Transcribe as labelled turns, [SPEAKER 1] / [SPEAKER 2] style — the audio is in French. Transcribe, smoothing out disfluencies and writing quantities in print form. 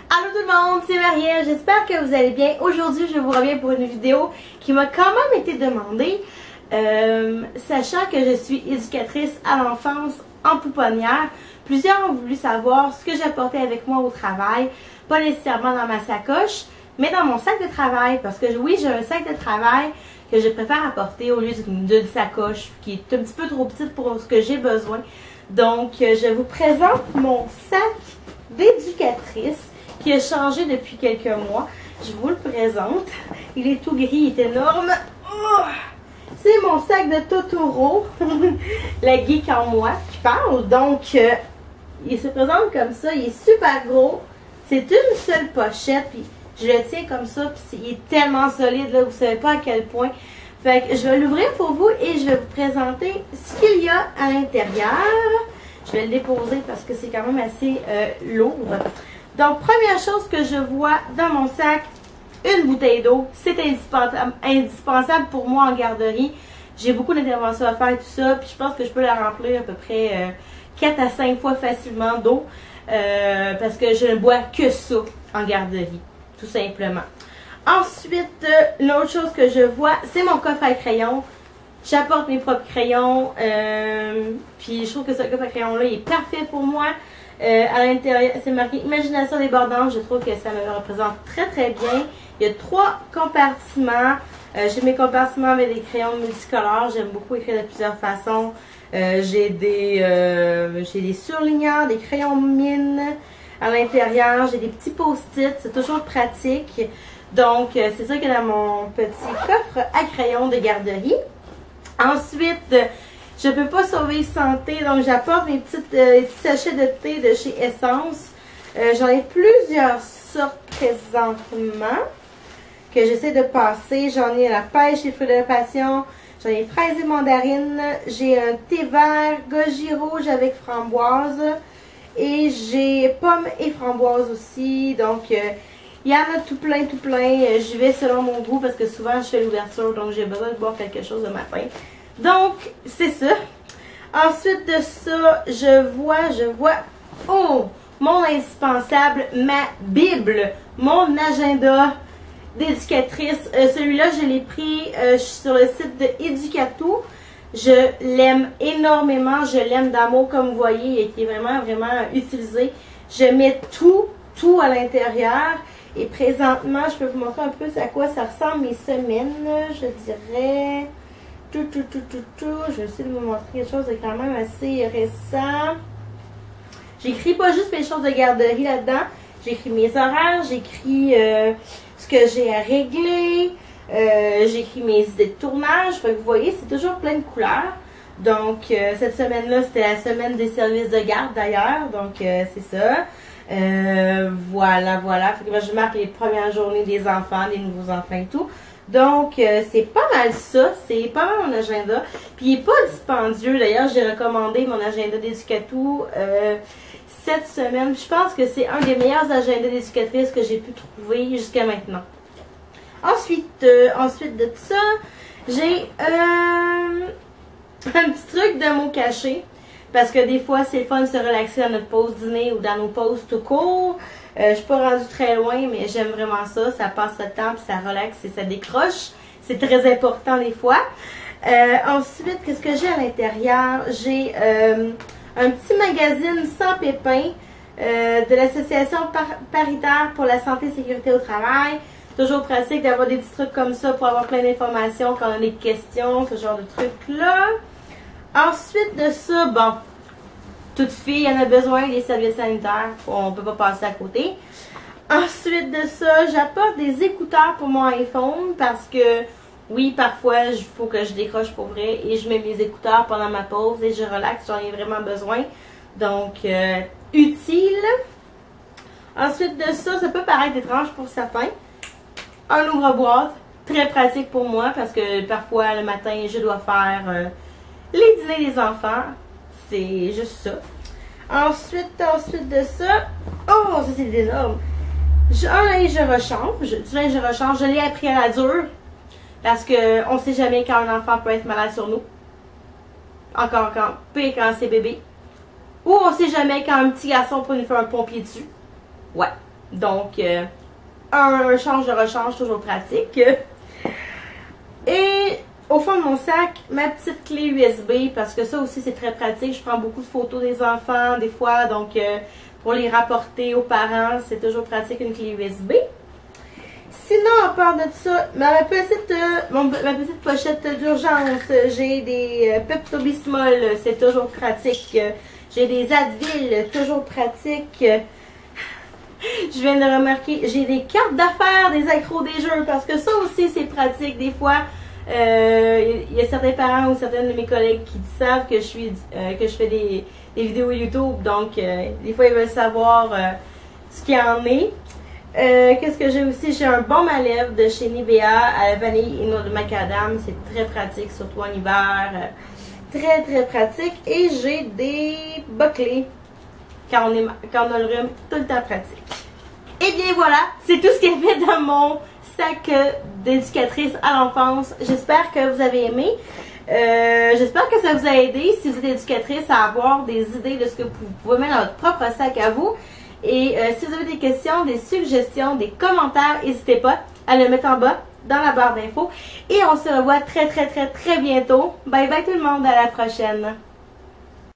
[SPEAKER 1] Allô tout le monde, c'est Marielle, j'espère que vous allez bien. Aujourd'hui, je vous reviens pour une vidéo qui m'a quand même été demandée. Sachant que je suis éducatrice à l'enfance en pouponnière, plusieurs ont voulu savoir ce que j'apportais avec moi au travail, pas nécessairement dans ma sacoche, mais dans mon sac de travail. Parce que oui, j'ai un sac de travail que je préfère apporter au lieu d'une sacoche qui est un petit peu trop petite pour ce que j'ai besoin. Donc, je vous présente mon sac d'éducatrice qui a changé depuis quelques mois. Je vous le présente. Il est tout gris, il est énorme. Oh! C'est mon sac de Totoro, la geek en moi qui parle. Donc, il se présente comme ça. Il est super gros. C'est une seule pochette. Puis je le tiens comme ça. Puis il est tellement solide. Là, vous ne savez pas à quel point. Fait que je vais l'ouvrir pour vous et je vais vous présenter ce qu'il y a à l'intérieur. Je vais le déposer parce que c'est quand même assez lourd. Donc, première chose que je vois dans mon sac, une bouteille d'eau. C'est indispensable pour moi en garderie. J'ai beaucoup d'interventions à faire et tout ça. Puis je pense que je peux la remplir à peu près 4 à 5 fois facilement d'eau. Parce que je ne bois que ça en garderie. Tout simplement. Ensuite, l'autre chose que je vois, c'est mon coffre à crayons. J'apporte mes propres crayons. Puis je trouve que ce coffre à crayons-là est parfait pour moi. À l'intérieur, c'est marqué Imagination débordante. Je trouve que ça me représente très très bien. Il y a 3 compartiments. J'ai mes compartiments avec des crayons multicolores. J'aime beaucoup écrire de plusieurs façons. J'ai des surligneurs, des crayons mine à l'intérieur. J'ai des petits post-it. C'est toujours pratique. Donc, c'est ça qu'il y a dans mon petit coffre à crayons de garderie. Ensuite, je ne peux pas sauver santé, donc j'apporte mes petits sachets de thé de chez Essence. J'en ai plusieurs sortes présentement que j'essaie de passer. J'en ai à la pêche et fruits de la passion. J'en ai fraises et mandarines. J'ai un thé vert goji rouge avec framboise. Et j'ai pommes et framboises aussi. Donc, il y en a tout plein, tout plein. J'y vais selon mon goût parce que souvent je fais l'ouverture, donc j'ai besoin de boire quelque chose le matin. Donc, c'est ça. Ensuite de ça, je vois, oh, mon indispensable, ma Bible, mon agenda d'éducatrice. Celui-là, je l'ai pris sur le site de Educato. Je l'aime énormément, je l'aime d'amour comme vous voyez, et qui est vraiment, vraiment utilisé. Je mets tout à l'intérieur. Et présentement, je peux vous montrer un peu à quoi ça ressemble mes semaines, je dirais. Je vais essayer de vous montrer quelque chose de quand même assez récent. J'écris pas juste mes choses de garderie là-dedans. J'écris mes horaires, j'écris ce que j'ai à régler. J'écris mes idées de tournage. Fait que vous voyez, c'est toujours plein de couleurs. Donc, cette semaine-là, c'était la semaine des services de garde d'ailleurs. Donc, c'est ça. Voilà. Fait que moi, je marque les premières journées des enfants, des nouveaux enfants et tout. Donc, c'est pas mal ça. C'est pas mal mon agenda. Puis, il n'est pas dispendieux. D'ailleurs, j'ai recommandé mon agenda d'éducatou cette semaine. Je pense que c'est un des meilleurs agendas d'éducatrice que j'ai pu trouver jusqu'à maintenant. Ensuite de ça, j'ai un petit truc de mots cachés. Parce que des fois, c'est le fun de se relaxer dans notre pause dîner ou dans nos pauses tout court. Je suis pas rendue très loin, mais j'aime vraiment ça. Ça passe le temps, puis ça relaxe et ça décroche. C'est très important des fois. Ensuite, qu'est-ce que j'ai à l'intérieur? J'ai un petit magazine sans pépins de l'Association paritaire pour la santé et sécurité au travail. Toujours pratique d'avoir des petits trucs comme ça pour avoir plein d'informations quand on a des questions, ce genre de trucs-là. Ensuite de ça, bon, toute fille en a besoin des services sanitaires. On ne peut pas passer à côté. Ensuite de ça, j'apporte des écouteurs pour mon iPhone parce que, oui, parfois, il faut que je décroche pour vrai et je mets mes écouteurs pendant ma pause et je relaxe, j'en ai vraiment besoin. Donc, utile. Ensuite de ça, ça peut paraître étrange pour certains. Un ouvre-boîte, très pratique pour moi parce que parfois, le matin, je dois faire les dîners des enfants. C'est juste ça. Ensuite de ça, oh, ça c'est énorme. Un linge de rechange. Du linge de rechange, je l'ai appris à la dure. Parce qu'on ne sait jamais quand un enfant peut être malade sur nous. Encore pire quand c'est bébé. Ou on ne sait jamais quand un petit garçon peut nous faire un pompier dessus. Ouais. Donc, un change de rechange, toujours pratique. Et au fond de mon sac, ma petite clé USB, parce que ça aussi c'est très pratique. Je prends beaucoup de photos des enfants des fois, donc pour les rapporter aux parents, c'est toujours pratique une clé USB. Sinon, à part de ça, ma petite pochette d'urgence, j'ai des Pepto-Bismol, c'est toujours pratique. J'ai des Advil, toujours pratique. Je viens de remarquer, j'ai des cartes d'affaires des accros des jeux, parce que ça aussi c'est pratique. Des fois, il y a certains parents ou certaines de mes collègues qui savent que je fais des vidéos YouTube, donc des fois ils veulent savoir ce qu'il y en est. Qu'est-ce que j'ai aussi? J'ai un baume à lèvres de chez Nivea à la vanille et noix de macadam. C'est très pratique, surtout en hiver. Très très pratique. Et j'ai des bas-clés quand on a le rhume, tout le temps pratique. Et bien voilà, c'est tout ce qu'il y avait dans mon sac d'éducatrice à l'enfance. J'espère que vous avez aimé. J'espère que ça vous a aidé, si vous êtes éducatrice, à avoir des idées de ce que vous pouvez mettre dans votre propre sac à vous. Et si vous avez des questions, des suggestions, des commentaires, n'hésitez pas à le mettre en bas dans la barre d'infos. Et on se revoit très très très très bientôt. Bye bye tout le monde, à la prochaine.